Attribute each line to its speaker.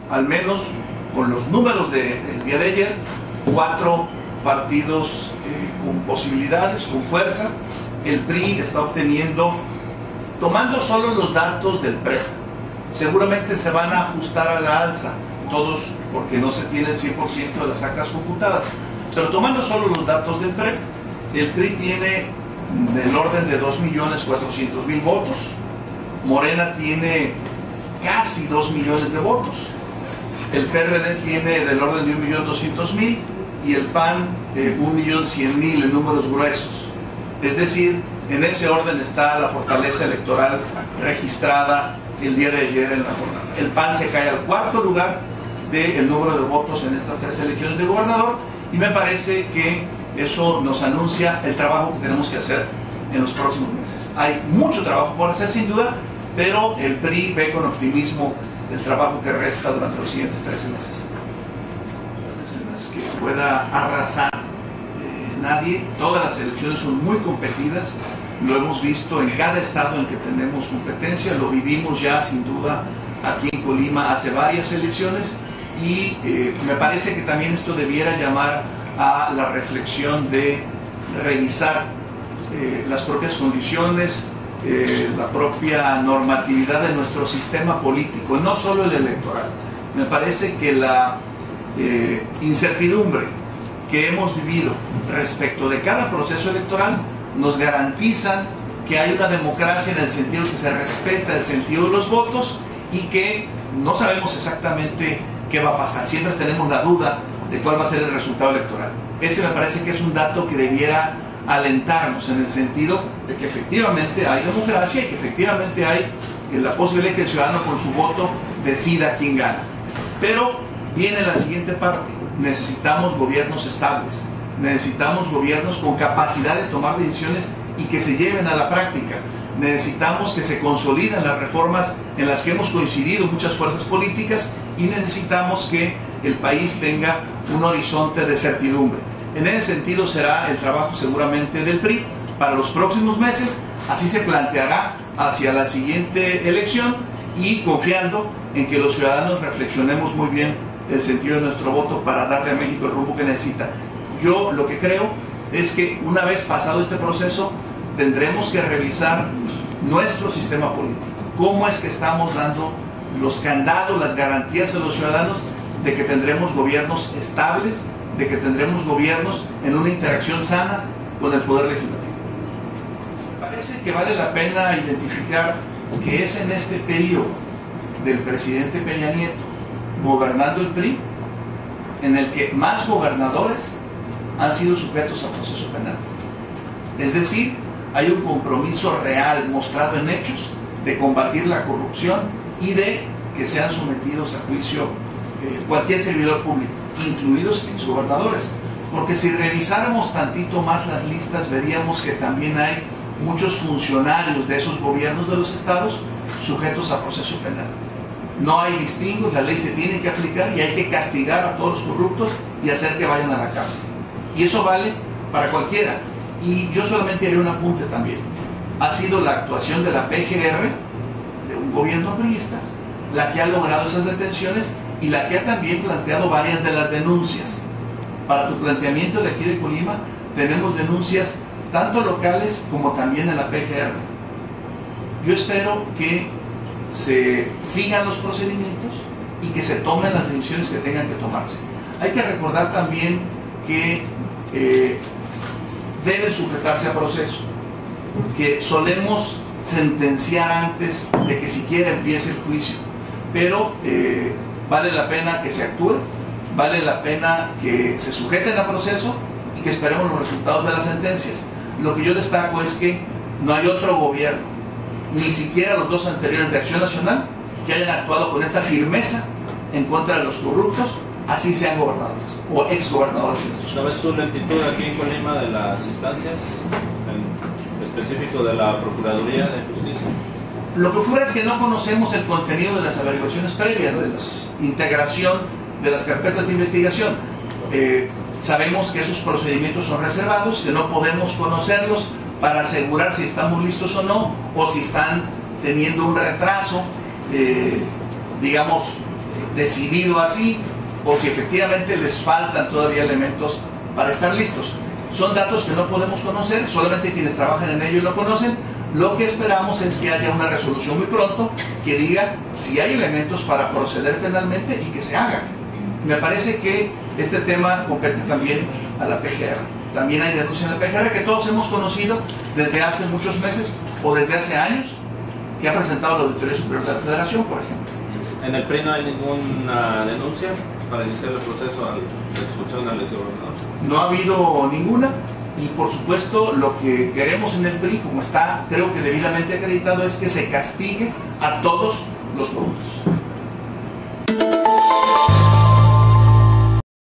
Speaker 1: al menos con los números del día de ayer, 4 partidos con posibilidades, con fuerza. El PRI está obteniendo, tomando solo los datos del PREP, seguramente se van a ajustar a la alza, todos, porque no se tiene el 100% de las actas computadas, pero tomando solo los datos del PREP, el PRI tiene del orden de 2.400.000 votos, Morena tiene casi 2 millones de votos, el PRD tiene del orden de 1.200.000 y el PAN 1.100.000 en números gruesos. Es decir, en ese orden está la fortaleza electoral registrada el día de ayer en la jornada. El PAN se cae al 4º lugar del número de votos en estas 3 elecciones de gobernador, y me parece que eso nos anuncia el trabajo que tenemos que hacer en los próximos meses. Hay mucho trabajo por hacer sin duda, pero el PRI ve con optimismo el trabajo que resta durante los siguientes 13 meses. En las que pueda arrasar nadie. Todas las elecciones son muy competidas, lo hemos visto en cada estado en que tenemos competencia, lo vivimos ya sin duda aquí en Colima hace varias elecciones, y me parece que también esto debiera llamar a la reflexión de revisar las propias condiciones, la propia normatividad de nuestro sistema político, no solo el electoral. Me parece que la incertidumbre que hemos vivido respecto de cada proceso electoral nos garantizan que hay una democracia en el sentido que se respeta el sentido de los votos y que no sabemos exactamente qué va a pasar. Siempre tenemos la duda de cuál va a ser el resultado electoral. Ese me parece que es un dato que debiera alentarnos en el sentido de que efectivamente hay democracia y que efectivamente hay la posibilidad de que el ciudadano con su voto decida quién gana. Pero viene la siguiente parte. Necesitamos gobiernos estables, necesitamos gobiernos con capacidad de tomar decisiones y que se lleven a la práctica. Necesitamos que se consoliden las reformas en las que hemos coincidido muchas fuerzas políticas, y necesitamos que el país tenga un horizonte de certidumbre. En ese sentido será el trabajo seguramente del PRI para los próximos meses. Así se planteará hacia la siguiente elección, y confiando en que los ciudadanos reflexionemos muy bien el sentido de nuestro voto para darle a México el rumbo que necesita. Yo lo que creo es que una vez pasado este proceso tendremos que revisar nuestro sistema político. ¿Cómo es que estamos dando los candados, las garantías a los ciudadanos de que tendremos gobiernos estables, de que tendremos gobiernos en una interacción sana con el Poder Legislativo? Me parece que vale la pena identificar que es en este periodo del presidente Peña Nieto gobernando el PRI en el que más gobernadores han sido sujetos a proceso penal. Es decir, hay un compromiso real mostrado en hechos de combatir la corrupción y de que sean sometidos a juicio cualquier servidor público, incluidos exgobernadores. Porque si revisáramos tantito más las listas, veríamos que también hay muchos funcionarios de esos gobiernos de los estados sujetos a proceso penal. No hay distingos, la ley se tiene que aplicar y hay que castigar a todos los corruptos y hacer que vayan a la cárcel. Y eso vale para cualquiera. Y yo solamente haré un apunte también. Ha sido la actuación de la PGR, de un gobierno priista, la que ha logrado esas detenciones y la que ha también planteado varias de las denuncias. Para tu planteamiento de aquí de Colima, tenemos denuncias tanto locales como también en la PGR. Yo espero que se sigan los procedimientos y que se tomen las decisiones que tengan que tomarse. Hay que recordar también que deben sujetarse a proceso, que solemos sentenciar antes de que siquiera empiece el juicio, pero vale la pena que se actúe, vale la pena que se sujeten a proceso y que esperemos los resultados de las sentencias. Lo que yo destaco es que no hay otro gobierno, ni siquiera los dos anteriores de Acción Nacional, que hayan actuado con esta firmeza en contra de los corruptos, así sean gobernadores o exgobernadores.
Speaker 2: ¿Sabes tu lentitud aquí en Colima de las instancias, en específico de la Procuraduría de Justicia?
Speaker 1: Lo que ocurre es que no conocemos el contenido de las averiguaciones previas, de la integración de las carpetas de investigación. Sabemos que esos procedimientos son reservados, que no podemos conocerlos para asegurar si estamos listos o no, o si están teniendo un retraso, digamos, decidido así o si efectivamente les faltan todavía elementos para estar listos. Son datos que no podemos conocer, solamente quienes trabajan en ello lo conocen. Lo que esperamos es que haya una resolución muy pronto que diga si hay elementos para proceder penalmente y que se haga. Me parece que este tema compete también a la PGR. También hay denuncias en la PGR que todos hemos conocido desde hace muchos meses o desde hace años, que ha presentado la Auditoría Superior de la Federación, por ejemplo.
Speaker 2: ¿En el PRI no hay ninguna denuncia para iniciar el proceso de expulsión al exgobernador?
Speaker 1: No ha habido ninguna. Y por supuesto lo que queremos en el PRI, como está creo que debidamente acreditado, es que se castigue a todos los corruptos.